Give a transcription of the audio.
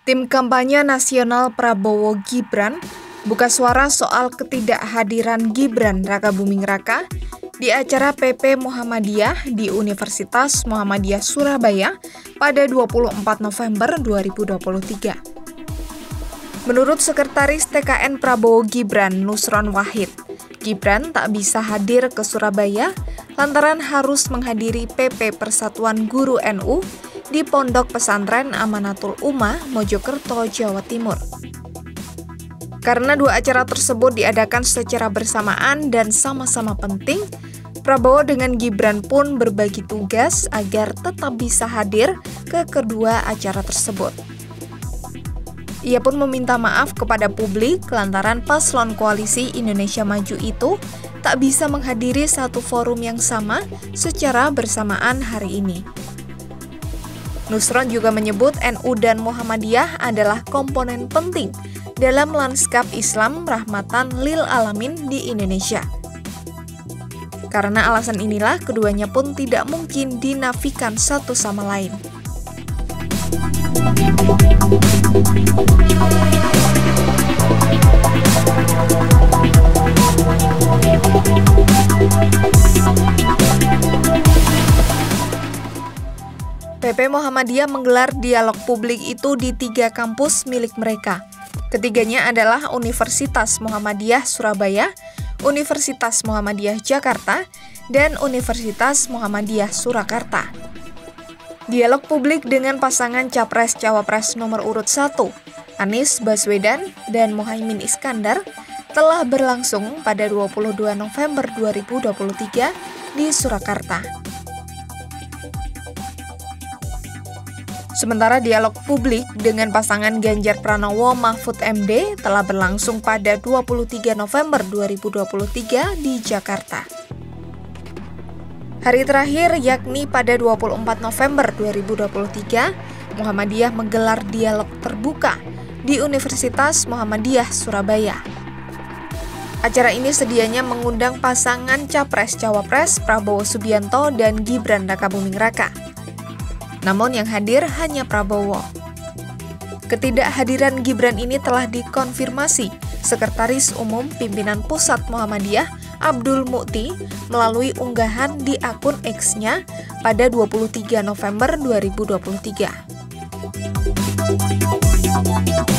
Tim kampanye nasional Prabowo Gibran buka suara soal ketidakhadiran Gibran Rakabuming Raka di acara PP Muhammadiyah di Universitas Muhammadiyah Surabaya pada 24 November 2023. Menurut Sekretaris TKN Prabowo Gibran, Nusron Wahid, Gibran tak bisa hadir ke Surabaya lantaran harus menghadiri PP Persatuan Guru NU di Pondok Pesantren Amanatul Ummah, Mojokerto, Jawa Timur. Karena dua acara tersebut diadakan secara bersamaan dan sama-sama penting, Prabowo dengan Gibran pun berbagi tugas agar tetap bisa hadir ke kedua acara tersebut. Ia pun meminta maaf kepada publik lantaran paslon koalisi Indonesia Maju itu tak bisa menghadiri satu forum yang sama secara bersamaan hari ini. Nusron juga menyebut NU dan Muhammadiyah adalah komponen penting dalam lanskap Islam rahmatan lil alamin di Indonesia. Karena alasan inilah keduanya pun tidak mungkin dinafikan satu sama lain. PP Muhammadiyah menggelar dialog publik itu di 3 kampus milik mereka. Ketiganya adalah Universitas Muhammadiyah Surabaya, Universitas Muhammadiyah Jakarta, dan Universitas Muhammadiyah Surakarta. Dialog publik dengan pasangan Capres-Cawapres nomor urut 1, Anies Baswedan dan Muhaimin Iskandar, telah berlangsung pada 22 November 2023 di Surakarta. Sementara dialog publik dengan pasangan Ganjar Pranowo Mahfud MD telah berlangsung pada 23 November 2023 di Jakarta. Hari terakhir yakni pada 24 November 2023, Muhammadiyah menggelar dialog terbuka di Universitas Muhammadiyah Surabaya. Acara ini sedianya mengundang pasangan Capres-Cawapres Prabowo Subianto dan Gibran Rakabuming Raka. Namun yang hadir hanya Prabowo. Ketidakhadiran Gibran ini telah dikonfirmasi Sekretaris Umum Pimpinan Pusat Muhammadiyah Abdul Mukti melalui unggahan di akun X-nya pada 23 November 2023.